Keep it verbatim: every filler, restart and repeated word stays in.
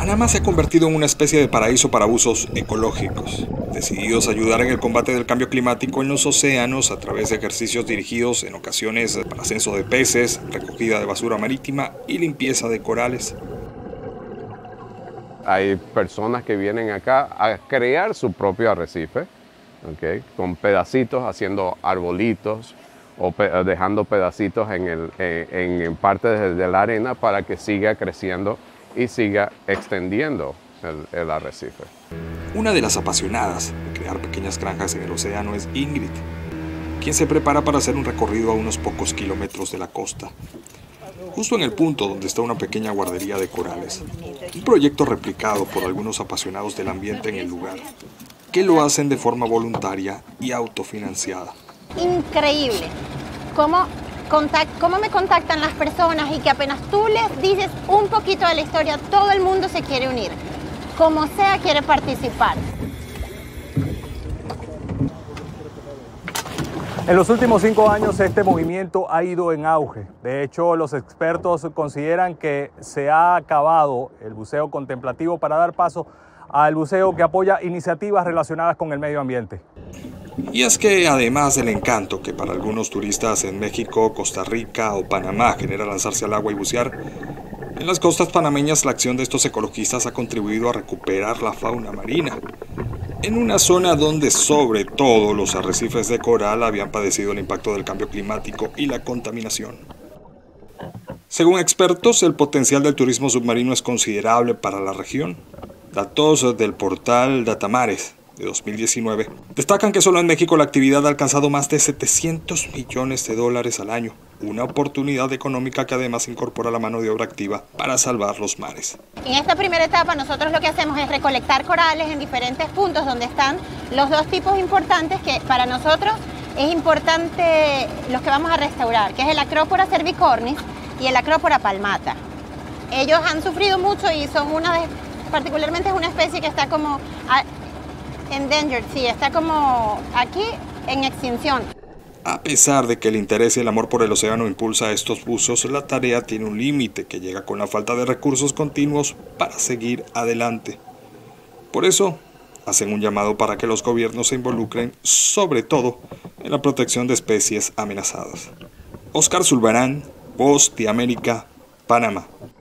Panamá se ha convertido en una especie de paraíso para buzos ecológicos, decididos a ayudar en el combate del cambio climático en los océanos a través de ejercicios dirigidos en ocasiones para ascenso de peces, recogida de basura marítima y limpieza de corales. Hay personas que vienen acá a crear su propio arrecife, ¿okay? Con pedacitos, haciendo arbolitos o pe dejando pedacitos en, el, en, en parte de, de la arena para que siga creciendo y siga extendiendo el, el arrecife. Una de las apasionadas de crear pequeñas granjas en el océano es Ingrid, quien se prepara para hacer un recorrido a unos pocos kilómetros de la costa, justo en el punto donde está una pequeña guardería de corales, un proyecto replicado por algunos apasionados del ambiente en el lugar, que lo hacen de forma voluntaria y autofinanciada. Increíble cómo, contact, cómo me contactan las personas y que apenas tú les dices un poquito de la historia, todo el mundo se quiere unir, como sea quiere participar. En los últimos cinco años este movimiento ha ido en auge. De hecho, los expertos consideran que se ha acabado el buceo contemplativo para dar paso al buceo que apoya iniciativas relacionadas con el medio ambiente. Y es que además del encanto que para algunos turistas en México, Costa Rica o Panamá genera lanzarse al agua y bucear, en las costas panameñas la acción de estos ecologistas ha contribuido a recuperar la fauna marina, en una zona donde sobre todo los arrecifes de coral habían padecido el impacto del cambio climático y la contaminación. Según expertos, el potencial del turismo submarino es considerable para la región. Datos del portal Datamares de dos mil diecinueve destacan que solo en México la actividad ha alcanzado más de setecientos millones de dólares al año, una oportunidad económica que además incorpora la mano de obra activa para salvar los mares. En esta primera etapa nosotros lo que hacemos es recolectar corales en diferentes puntos donde están los dos tipos importantes que para nosotros es importante los que vamos a restaurar, que es el Acropora cervicornis y el Acropora palmata. Ellos han sufrido mucho y son una de, particularmente es una especie que está como endangered, sí, está como aquí en extinción. A pesar de que el interés y el amor por el océano impulsa a estos buzos, la tarea tiene un límite que llega con la falta de recursos continuos para seguir adelante. Por eso, hacen un llamado para que los gobiernos se involucren, sobre todo, en la protección de especies amenazadas. Oscar Zulbarán, Voz de América, Panamá.